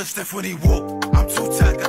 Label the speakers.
Speaker 1: lip stiff when he walk. I'm too tight.